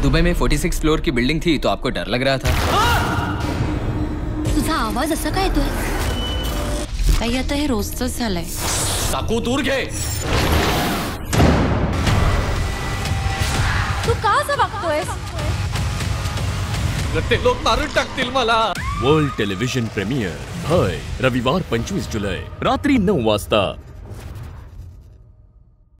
Dubai में 46 floor की building थी तो आपको डर लग रहा था। तुझा आवाज असा काय येतोय? ताई आता हे रोजच झालंय. काकू दूर घे. तू का असं वागतोयस? ते लोक मारून टाकतील मला. वर्ल्ड टेलिव्हिजन प्रीमियर भय रविवार 25 जुलै रात्री 9 वाजता